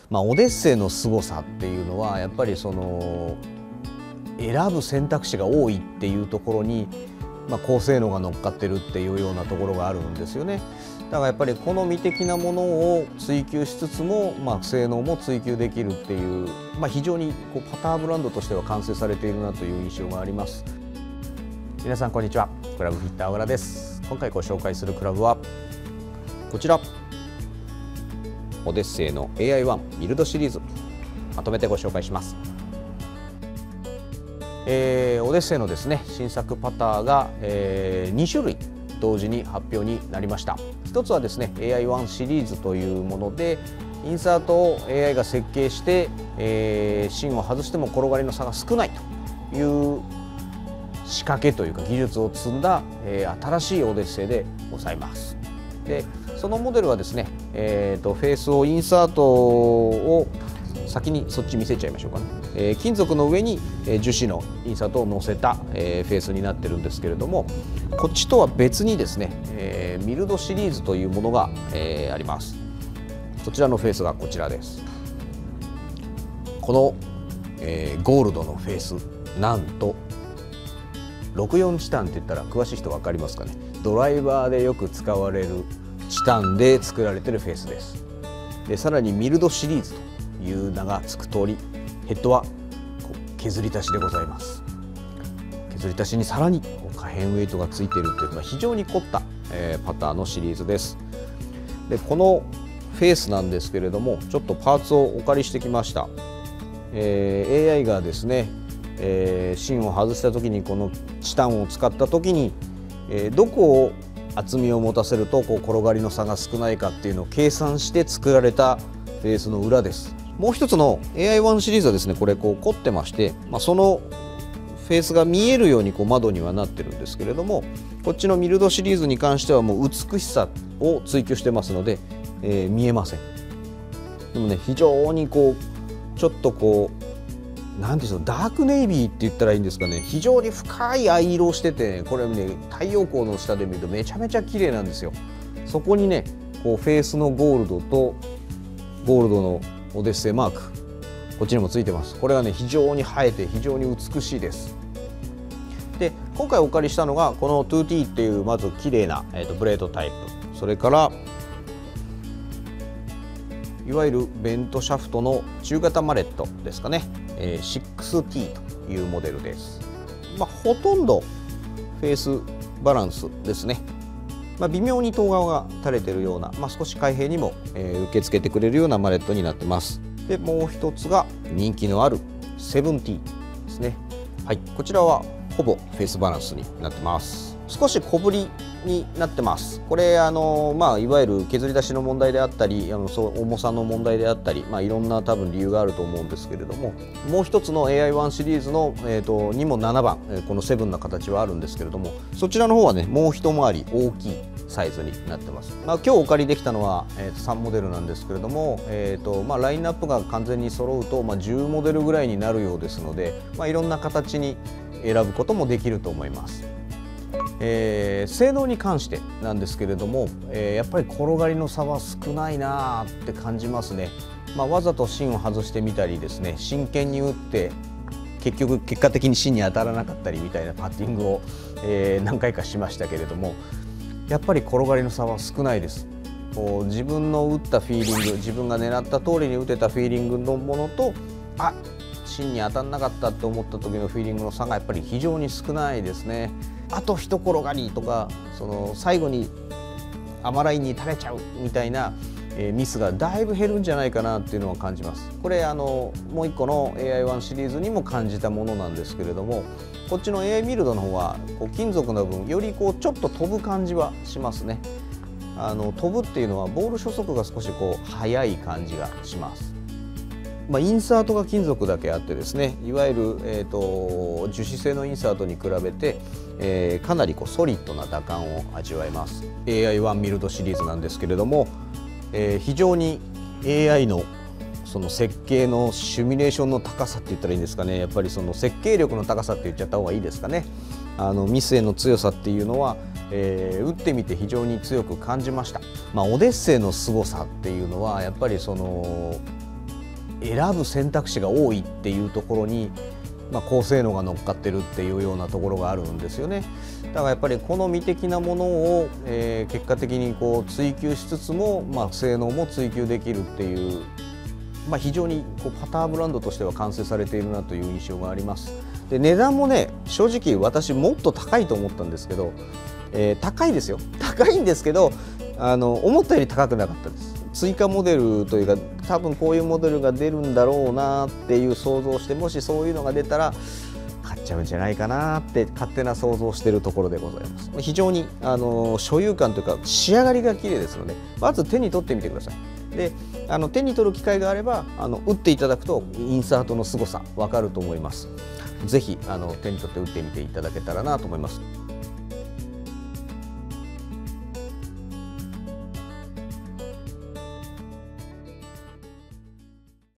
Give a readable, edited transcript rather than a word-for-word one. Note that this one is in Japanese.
オデッセイの凄さっていうのはやっぱりその選ぶ選択肢が多いっていうところに、高性能が乗っかってるっていうようなところがあるんですよね。だからやっぱり好み的なものを追求しつつも、性能も追求できるっていう、非常にパターブランドとしては完成されているなという印象があります。皆さんこんにちは、クラブフィット小倉です。今回ご紹介するクラブはこちら、オデッセイの AI1 ビルドシリーズ、まとめてご紹介します。オデッセイのですね新作パターが、2種類同時に発表になりました。一つはですね AI1 シリーズというもので、インサートを AI が設計して、芯を外しても転がりの差が少ないという仕掛けというか技術を積んだ、新しいオデッセイでございます。でそのモデルはですね、フェースをインサートを先にそっち見せちゃいましょうかね。金属の上に樹脂のインサートを乗せたフェースになってるんですけれども、こっちとは別にですねミルドシリーズというものがあります。そちらのフェースがこちらです。このゴールドのフェース、なんと64チタンって言ったら詳しい人分かりますかね。ドライバーでよく使われるチタンで作られているフェースです。でさらにミルドシリーズという名が付く通り、ヘッドは削り足しでございます。削り足しにさらに可変ウェイトがついているという非常に凝った、パターのシリーズです。でこのフェースなんですけれども、ちょっとパーツをお借りしてきました。AI がですね、芯を外した時にこのチタンを使った時に、どこを厚みを持たせると転がりの差が少ないかっていうのを計算して作られたフェースの裏です。もう一つの AI1 シリーズはですね、これ凝ってまして、そのフェースが見えるように窓にはなってるんですけれども、こっちのミルドシリーズに関してはもう美しさを追求してますので、見えません。でもね、非常にちょっとなんでしょう、ダークネイビーって言ったらいいんですかね、非常に深い藍色をしてて、これね太陽光の下で見るとめちゃめちゃ綺麗なんですよ。そこにねフェースのゴールドとゴールドのオデッセイマーク、こっちにもついてます。これがね非常に映えて非常に美しいです。で今回お借りしたのがこの 2T っていうまず綺麗な、ブレードタイプ、それからいわゆるベントシャフトの中型マレットですかね、6T というモデルです。ほとんどフェースバランスですね。微妙に遠顔が垂れてるような、少し開閉にも、受け付けてくれるようなマレットになってます。でもう一つが人気のある 7T ですね。はい、こちらはほぼフェースバランスになってます。少し小ぶりになってます。これいわゆる削り出しの問題であったり、重さの問題であったり、いろんな多分理由があると思うんですけれども、もう一つの AI1 シリーズの、にも7番、この7の形はあるんですけれども、そちらの方はねもう一回り大きいサイズになってます。今日お借りできたのは、3モデルなんですけれども、ラインナップが完全に揃うと、10モデルぐらいになるようですので、いろんな形に選ぶこともできると思います。性能に関してなんですけれども、やっぱり転がりの差は少ないなって感じますね。わざと芯を外してみたりですね、真剣に打って結果的に芯に当たらなかったりみたいなパッティングを、何回かしましたけれども、やっぱり転がりの差は少ないです。自分の打ったフィーリング、自分が狙った通りに打てたフィーリングのものと、芯に当たらなかったと思った時のフィーリングの差がやっぱり非常に少ないですね。あと一転がりとか、最後に甘ラインに垂れちゃうみたいな、ミスがだいぶ減るんじゃないかなっていうのは感じます。これもう一個の AI1 シリーズにも感じたものなんですけれども、こっちの AI ミルドの方は金属の分よりちょっと飛ぶ感じはしますね。飛ぶっていうのはボール初速が少し速い感じがします。インサートが金属だけあってですね、いわゆる、樹脂製のインサートに比べて、かなりソリッドな打感を味わえます。 AI1 ミルドシリーズなんですけれども、非常に AI のその設計のシミュレーションの高さって言ったらいいんですかね、やっぱりその設計力の高さって言っちゃった方がいいですかね。ミスへの強さっていうのは、打ってみて非常に強く感じました。オデッセイの凄さっていうのはやっぱりその選ぶ選択肢が多いっていうところに、高性能が乗っかってるっていうようなところがあるんですよね。だからやっぱり好み的なものを、結果的にこう追求しつつも、性能も追求できるっていう、非常にこうパターブランドとしては完成されているなという印象があります。で値段もね、正直私もっと高いと思ったんですけど、高いですよ、高いんですけど思ったより高くなかったです。追加モデルというか、多分こういうモデルが出るんだろうなっていう想像して、もしそういうのが出たら買っちゃうんじゃないかなって勝手な想像しているところでございます。非常に所有感というか仕上がりが綺麗ですので、まず手に取ってみてください。で手に取る機会があれば打っていただくとインサートの凄さ分かると思います。ぜひ手に取って打ってみていただけたらなと思います。